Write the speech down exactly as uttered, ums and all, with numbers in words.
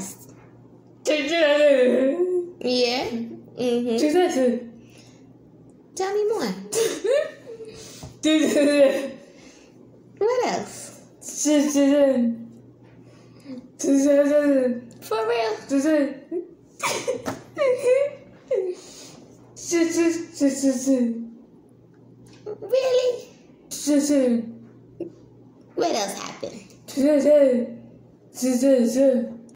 past. Yeah. Mm-hmm. Tell me more. What else? For real? Really? What else happened?